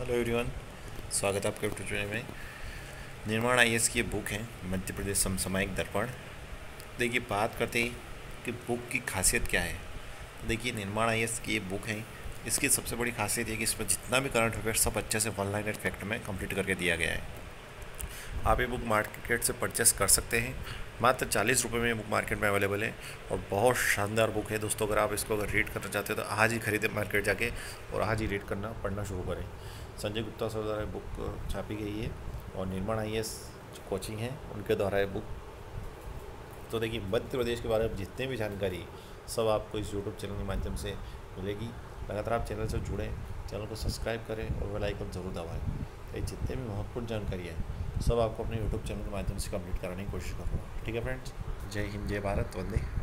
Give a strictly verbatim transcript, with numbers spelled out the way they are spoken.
Hello everyone, स्वागत है आपके यूट्यूब चैनल में। निर्माण आईएएस की ये बुक है, मध्य प्रदेश समसामयिक दर्पण। देखिए, बात करते हैं कि बुक की खासियत क्या है। देखिए, निर्माण आईएएस की ये बुक है, इसकी सबसे बड़ी खासियत ये कि इसमें जितना भी करंट अफेयर सब अच्छे से वन लाइनर फैक्ट में कंप्लीट करके दिया गया है। आप ये बुक मार्केट से परचेस कर सकते हैं, मात्र चालीस रुपये में ये बुक मार्केट में अवेलेबल है और बहुत शानदार बुक है दोस्तों। अगर आप इसको अगर रीड करना चाहते हो तो आज ही खरीदें मार्केट जाके और आज ही रीड करना पढ़ना शुरू करें। संजय गुप्ता सर द्वारा बुक छापी गई है और निर्माण आईएएस जो कोचिंग है उनके द्वारा ये बुक। तो देखिए, मध्य प्रदेश के बारे में जितने भी जानकारी सब आपको इस यूट्यूब चैनल के माध्यम से मिलेगी। लगातार आप चैनल से जुड़ें, चैनल को सब्सक्राइब करें और बेल आइकन ज़रूर दबाएं। तो ये जितने भी महत्वपूर्ण जानकारी है सब आपको अपने यूट्यूब चैनल के माध्यम से कंप्लीट कराने की कोशिश करूँगा। ठीक है फ्रेंड्स, जय हिंद, जय भारत, वंदे